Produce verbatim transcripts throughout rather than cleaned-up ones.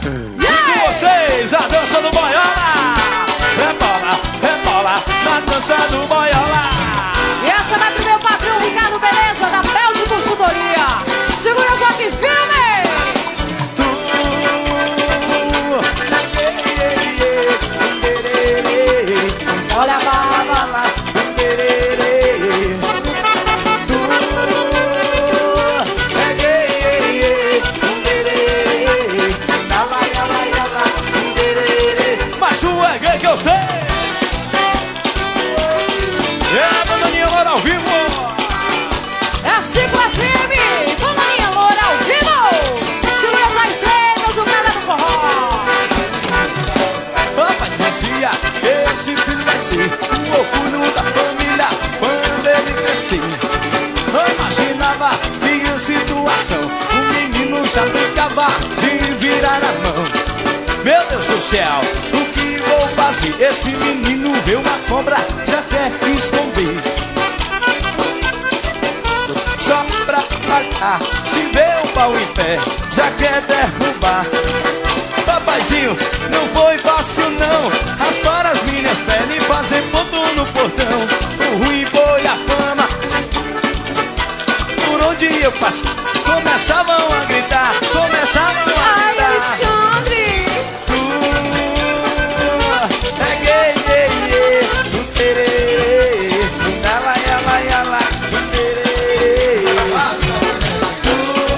E com vocês, a dança do boiola. Rebola, rebola, na dança do boiola. E essa vai pro meu patrão Ricardo Beleza, da Bel de Consultoria. Segura só que filme! Olha a baba lá. Mas tu é gay que eu sei. É a Bananinha Loura ao vivo. É a cinco F M, Bananinha Loura ao vivo. Segura só em treinos, o cara do forró. Papai dizia, esse filho vai ser o orgulho da família quando ele crescer. Eu imaginava que em situação o menino já brincava de virar a mão. Meu Deus do céu, o que vou fazer? Esse menino vê uma cobra, já quer esconder. Só pra pagar, se vê um pau em pé, já quer derrubar. Papaizinho, não foi fácil não raspar as minhas pernas e fazer ponto no portão. O ruim foi a fama. Por onde eu passo, começavam a gritar, começavam a gritar. Ai, Alexandre! Tu é gay, gay, gay, no tererê, no dala, yala, yala, no tererê. Tu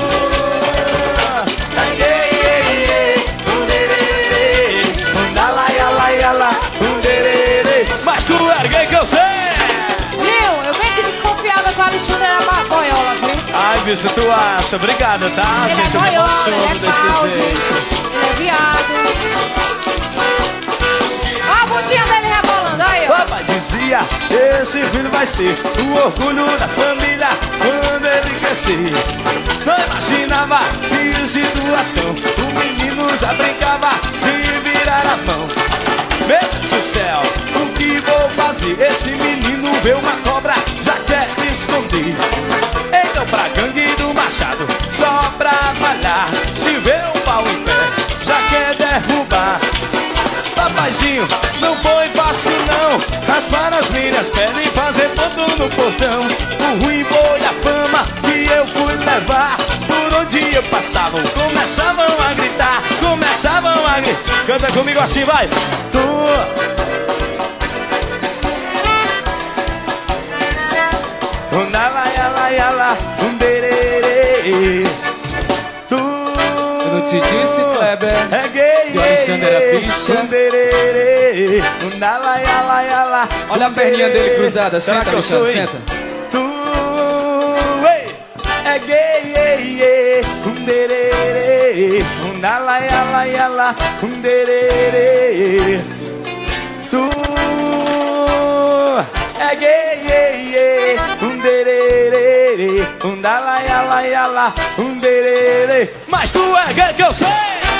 é gay, gay, gay, no tererê, no dala, yala, yala, no tererê. Mas tu é gay que eu sei. Gil, eu bem que desconfiada que o Alexandre era boiola, viu? Ai, bicho, tu acha? Obrigado, tá? Ele Gente, é eu me boiola, emociono ele é desse balde, jeito. ele é viado. Ó a bundinha dele rebolando, aí, ó. Papai dizia, esse filho vai ser o orgulho da família quando ele crescer. Não imaginava que em situação o menino já brincava de virar a mão. Meu Deus do céu, o que vou fazer? Esse menino vê uma cobra, já quer esconder. Então pra gangue do Machado, só pra malhar, se vê um pau em pé, já quer derrubar. Papaizinho, não foi fácil não raspar as minhas pernas e fazer ponto no portão. O ruim foi a fama que eu fui levar. Por onde eu passava, começavam a gritar, começavam a gritar. Canta comigo assim, vai! Tu... Tu... Eu não te disse, Kleber, é gay, que o Alexandre era bicha. Olha a perninha dele cruzada, senta, Alexandre, senta. Tu ei, é gay, ei, ei, um dererê, um nala, yala, yala, um dererê. Tu é gay, ei, ei, um dererê, um dala, yala, yala, um dererê. Mas tu é gay que eu sei.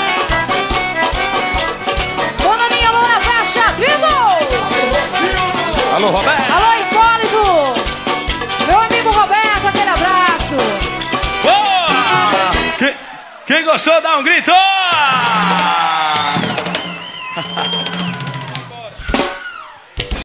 Bananinha Loura, fecha, grito! Alô, Roberto. Alô, Hipólito! Meu amigo Roberto, aquele abraço! Boa! Quem, quem gostou, dá um grito!